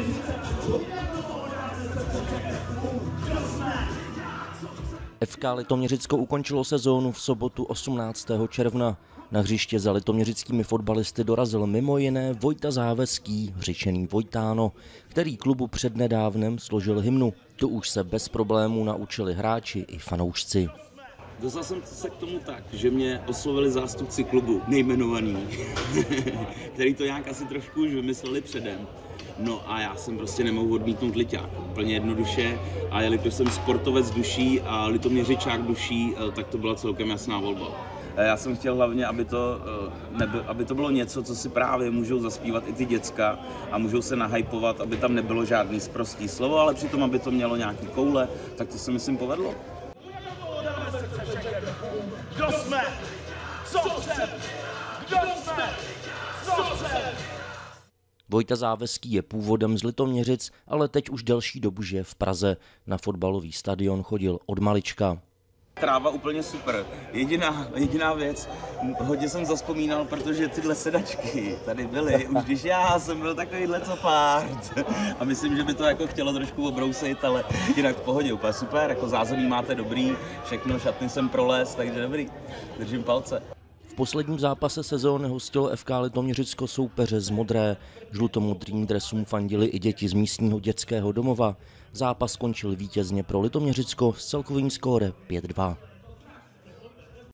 FK Litoměřicko ukončilo sezónu v sobotu 18. června. Na hřiště za litoměřickými fotbalisty dorazil mimo jiné Vojta Záveský, řečený Vojtáno, který klubu přednedávnem složil hymnu. Tu už se bez problémů naučili hráči i fanoušci. Dostal jsem se k tomu tak, že mě oslovili zástupci klubu, nejmenovaný, který to nějak asi trošku už vymysleli předem. No a já jsem prostě nemohl odmítnout Liťák, úplně jednoduše, a jelikož jsem sportovec duší a litoměřičák duší, tak to byla celkem jasná volba. Já jsem chtěl hlavně, aby to bylo něco, co si právě můžou zaspívat i ty děcka a můžou se nahypovat, aby tam nebylo žádný sprostý slovo, ale přitom, aby to mělo nějaký koule, tak to se myslím povedlo. Kdo jsme? Co chceme? Kdo jsme? Co chceme? Vojta Záveský je původem z Litoměřic, ale teď už delší dobu žije v Praze. Na fotbalový stadion chodil od malička. Tráva úplně super. Jediná věc, hodně jsem zavzpomínal, protože tyhle sedačky tady byly, už když já jsem byl takovýhle copárt. A myslím, že by to jako chtělo trošku obrousit, ale jinak v pohodě, úplně super, jako zázemí máte dobrý, všechno, šatny jsem prolez, takže dobrý, držím palce. V posledním zápase sezóny hostilo FK Litoměřicko soupeře z modré. Žlutomodrým dresům fandili i děti z místního dětského domova. Zápas skončil vítězně pro Litoměřicko s celkovým skóre 5-2.